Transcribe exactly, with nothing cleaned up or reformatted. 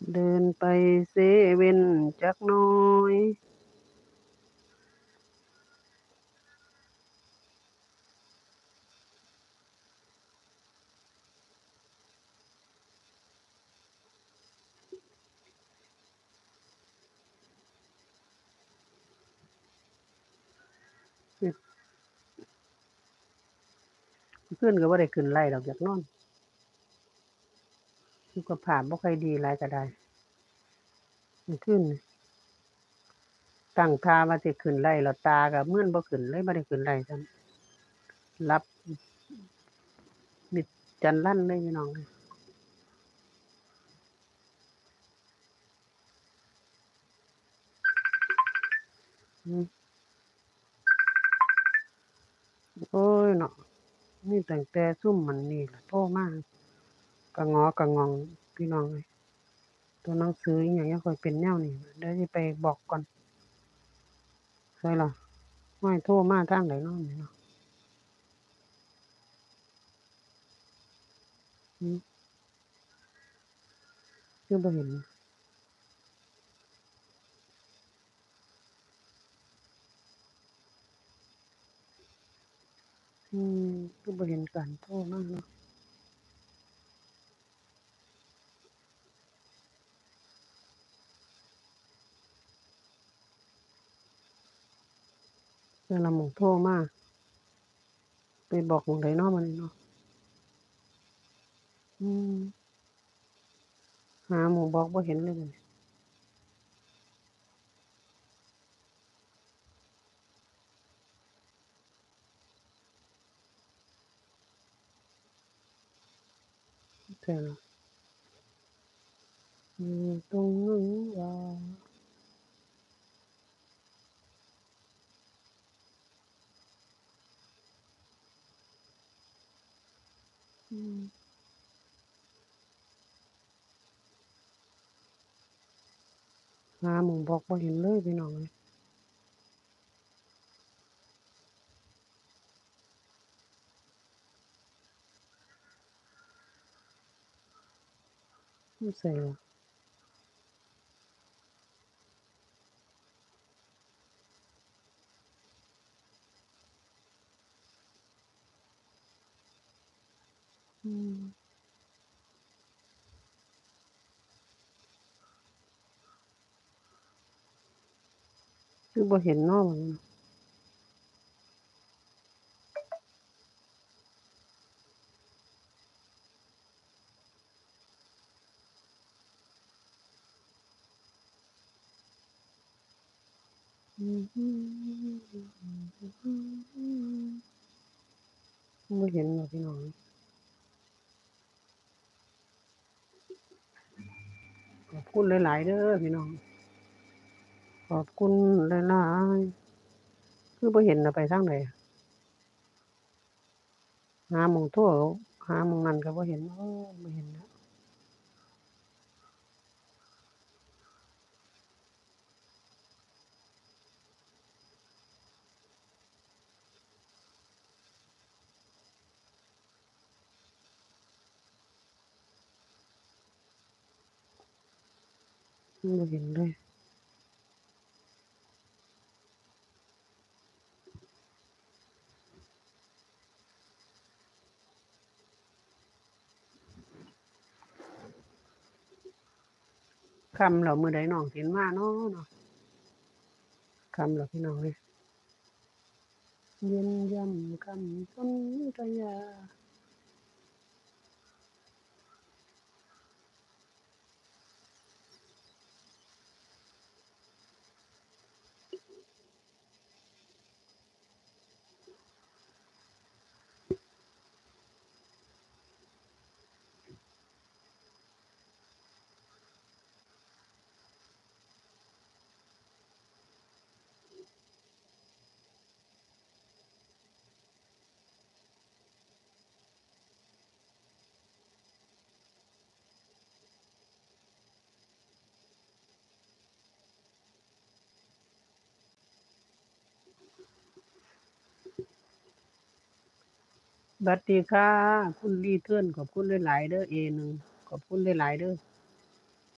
เดินไปเซเว่นจักหน่อยเพื่อนก็บ่ได้ขึ้นไล่ดอกอยากนอนสุขภาพบ่ค่อยดีหลายก็ได้มื้อคืนนี่ตั้งท่าว่าสิขึ้นไล่แล้วตาก็เหมือนบ่ขึ้นเลยบ่ได้ขึ้นไล่ซ้ำหลับมิดจันลั่นเลยพี่น้องเอ้ยอือโอ๊ยเนาะมีตั้งแต่ซุมมันนี่ล่ะโทรมากะง้อกะง่องพี่น้องเอ้ยตัวหนังสืออิหยังยังค่อยเป็นแนวนี้เดี๋ยวสิไปบอกก่อนไสล่ะห้วยโทรมาทางใดเนาะนี่เนาะอือคือบ่เห็นอืมคือบ่เห็นการโทรมาเนาะแต่ละหม้องโทรมาไปบอกหม้องใดเนาะบัดนี้เนาะอืมหาหม้องบอกบ่เห็นเลยบัดนี้ไสล่ะอยู่ตรงนั้นว่าอืมหาหม้องบอกบ่เห็นเลยพี่น้องเอ้ยอยู่ไสล่ะอืมคือบ่เห็นเนาะบัดนี้อือฮึบ่เห็นดอกพี่น้องขอบคุณหลายๆเด้อพี่น้องขอบคุณหลายๆคือบ่เห็นน่ะไปทางใดหาหม้องโทรหาหม้องนั้นก็บ่เห็นโอ้ยบ่เห็นแล้วบ่เห็นเลยค่ำแล้วมื้อใดน้องสิมาเนาะเนาะค่ำแล้วพี่น้องเอ้ยเย็นย่ำค่ำฝนกะยาบัดดีค่ะคุณรีเทิร์นขอบคุณหลายๆเด้อ เอ หนึ่ง ขอบคุณหลายๆเด้อ